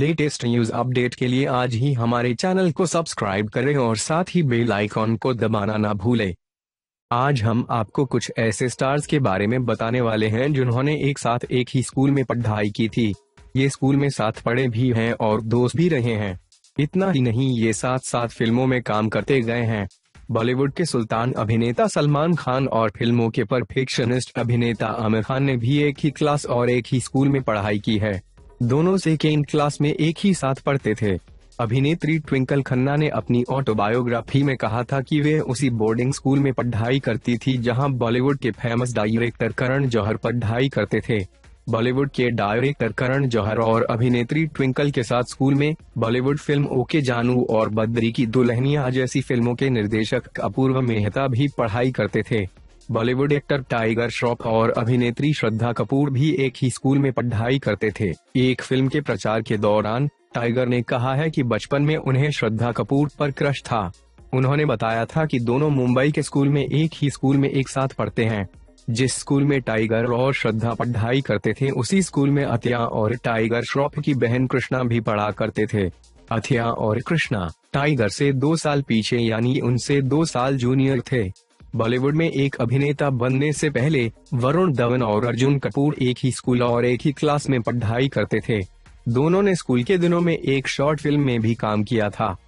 Latest news update के लिए आज ही हमारे चैनल को सब्सक्राइब करें और साथ ही बेल आइकॉन को दबाना ना भूलें। आज हम आपको कुछ ऐसे स्टार्स के बारे में बताने वाले हैं जिन्होंने एक साथ एक ही स्कूल में पढ़ाई की थी। ये स्कूल में साथ पढ़े भी हैं और दोस्त भी रहे हैं। इतना ही नहीं, ये साथ साथ फिल्मों में काम करते गए हैं। बॉलीवुड के सुल्तान अभिनेता सलमान खान और फिल्मों के परफेक्शनिस्ट अभिनेता आमिर खान ने भी एक ही क्लास और एक ही स्कूल में पढ़ाई की है। दोनों सेकेंड क्लास में एक ही साथ पढ़ते थे। अभिनेत्री ट्विंकल खन्ना ने अपनी ऑटोबायोग्राफी में कहा था कि वे उसी बोर्डिंग स्कूल में पढ़ाई करती थी जहां बॉलीवुड के फेमस डायरेक्टर करण जौहर पढ़ाई करते थे। बॉलीवुड के डायरेक्टर करण जौहर और अभिनेत्री ट्विंकल के साथ स्कूल में बॉलीवुड फिल्म ओके जानू और बद्री की दुल्हनिया जैसी फिल्मों के निर्देशक अपूर्व मेहता भी पढ़ाई करते थे। बॉलीवुड एक्टर टाइगर श्रॉफ और अभिनेत्री श्रद्धा कपूर भी एक ही स्कूल में पढ़ाई करते थे। एक फिल्म के प्रचार के दौरान टाइगर ने कहा है कि बचपन में उन्हें श्रद्धा कपूर पर क्रश था। उन्होंने बताया था कि दोनों मुंबई के स्कूल में एक ही स्कूल में एक साथ पढ़ते हैं। जिस स्कूल में टाइगर और श्रद्धा पढ़ाई करते थे उसी स्कूल में अथिया और टाइगर श्रॉफ की बहन कृष्णा भी पढ़ा करते थे। अथिया और कृष्णा टाइगर से 2 साल पीछे यानी उनसे 2 साल जूनियर थे। बॉलीवुड में एक अभिनेता बनने से पहले वरुण धवन और अर्जुन कपूर एक ही स्कूल और एक ही क्लास में पढ़ाई करते थे। दोनों ने स्कूल के दिनों में एक शॉर्ट फिल्म में भी काम किया था।